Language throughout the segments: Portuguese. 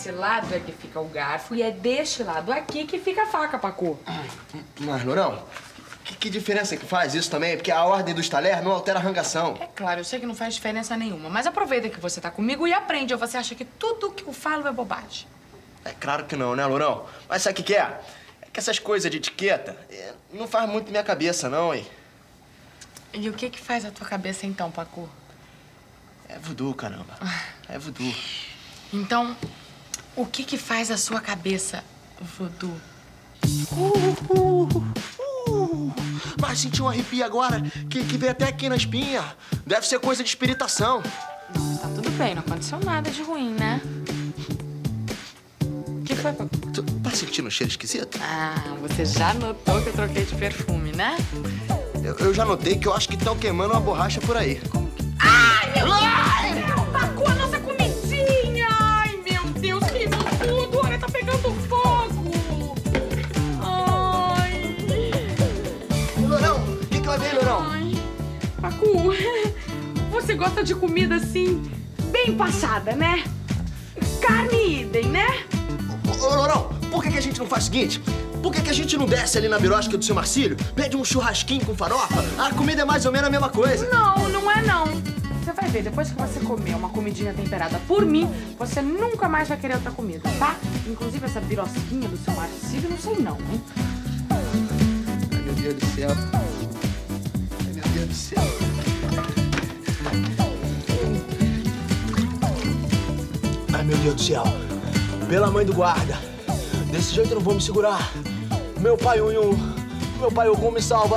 desse lado é que fica o garfo e é deste lado aqui que fica a faca, Pacu. Mas, Lourão, que diferença que faz isso também? Porque a ordem dos talheres não altera a rangação. É claro, eu sei que não faz diferença nenhuma, mas aproveita que você tá comigo e aprende, ou você acha que tudo que eu falo é bobagem? É claro que não, né, Lourão? Mas sabe o que é? É que essas coisas de etiqueta não faz muito na minha cabeça, não, hein? E o que faz a tua cabeça então, Pacu? É voodoo, caramba. É voodoo. Então, o que faz a sua cabeça, voodoo? Mas senti um arrepio agora que veio até aqui na espinha. Deve ser coisa de espiritação. Não, tá tudo bem, não aconteceu nada de ruim, né? O que foi, Pacu? Tu tá sentindo um cheiro esquisito? Ah, você já notou que eu troquei de perfume, né? Eu já notei que eu acho que estão queimando uma borracha por aí. Ai, meu Deus! Pacu, a nossa comidinha! Ai, meu Deus, queimou tudo! Olha, tá pegando fogo! Ai! Lourão, o que vai ver, Lourão? Ai, Pacu, você gosta de comida assim, bem passada, né? Carne idem, né? Ô, Lourão, por que a gente não faz o seguinte? Por que a gente não desce ali na birosca do seu Marcílio, pede um churrasquinho com farofa? A comida é mais ou menos a mesma coisa. Não, não é não. Você vai ver, depois que você comer uma comidinha temperada por mim, você nunca mais vai querer outra comida, tá? Inclusive essa birosquinha do seu Marcílio, não sei não, hein? Ai, meu Deus do céu. Ai, meu Deus do céu. Ai, meu Deus do céu. Pela mãe do guarda. Desse jeito eu não vou me segurar. Meu pai Unhum, meu pai Ogum me salva.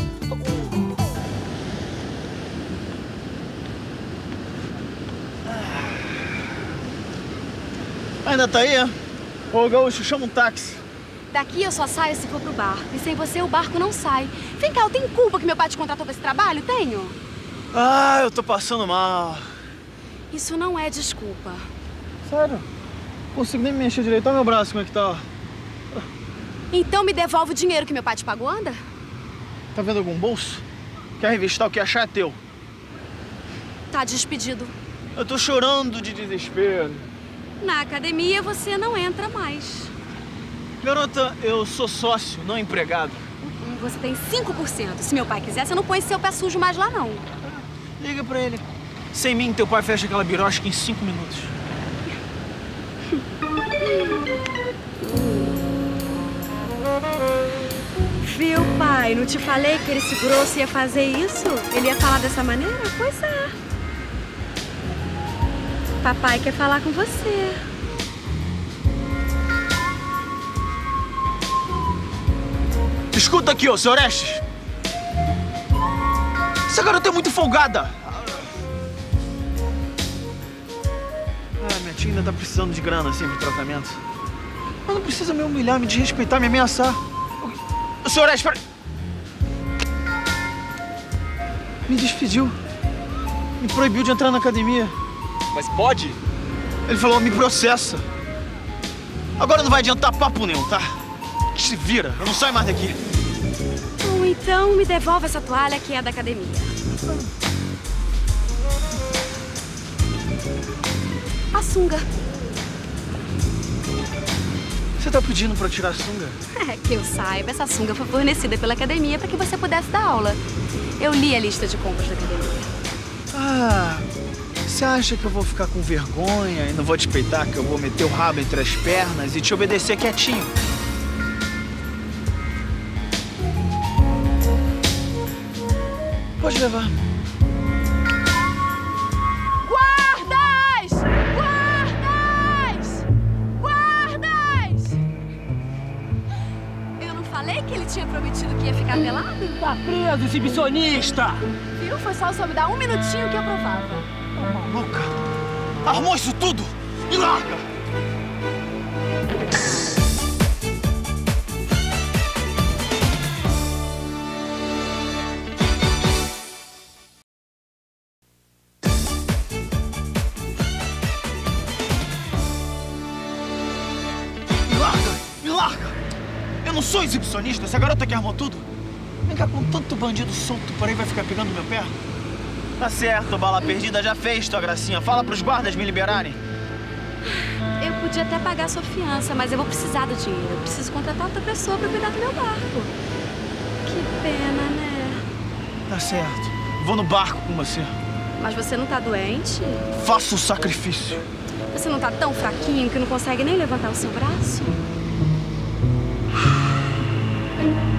Ainda tá aí, é? Ô, Gaúcho, chama um táxi. Daqui eu só saio se for pro barco. E sem você o barco não sai. Vem cá, eu tenho culpa que meu pai te contratou pra esse trabalho? Tenho? Ah, eu tô passando mal. Isso não é desculpa. Sério? Não consigo nem me mexer direito. Olha meu braço, como é que tá? Então me devolve o dinheiro que meu pai te pagou, anda? Tá vendo algum bolso? Quer revistar, o que achar é teu. Tá despedido. Eu tô chorando de desespero. Na academia você não entra mais. Garota, eu sou sócio, não empregado. Você tem 5%. Se meu pai quiser, você não põe seu pé sujo mais lá, não. Liga pra ele. Sem mim, teu pai fecha aquela birosca em 5 minutos. Viu, pai? Não te falei que ele se grosso ia fazer isso? Ele ia falar dessa maneira? Pois é. Papai quer falar com você. Escuta aqui, ô, seu Orestes. Essa garota é muito folgada. Ah, minha tia ainda tá precisando de grana, assim, pro tratamento. Mas não precisa me humilhar, me desrespeitar, me ameaçar. Ô, seu Orestes, peraí. Me despediu. Me proibiu de entrar na academia. Mas pode? Ele falou, me processa. Agora não vai adiantar papo nenhum, tá? Se vira, eu não saio mais daqui. Bom, então me devolve essa toalha que é da academia. A sunga. Você tá pedindo pra eu tirar a sunga? É que eu saiba, essa sunga foi fornecida pela academia para que você pudesse dar aula. Eu li a lista de compras da academia. Ah, você acha que eu vou ficar com vergonha e não vou te peitar, que eu vou meter o rabo entre as pernas e te obedecer quietinho? Pode levar. Guardas! Guardas! Guardas! Eu não falei que ele tinha prometido que ia ficar pelado? Tá preso, exibicionista! Viu? Foi só me dar um minutinho que eu provava. Maluca! Armou isso tudo? Me larga! Me larga! Me larga! Eu não sou exibicionista, essa garota que armou tudo. Vem cá, com tanto bandido solto por aí vai ficar pegando meu pé? Tá certo, bala perdida já fez tua gracinha. Fala pros guardas me liberarem. Eu podia até pagar a sua fiança, mas eu vou precisar do dinheiro. Eu preciso contratar outra pessoa pra cuidar do meu barco. Que pena, né? Tá certo. Vou no barco com você. Mas você não tá doente? Faço o sacrifício. Você não tá tão fraquinho que não consegue nem levantar o seu braço?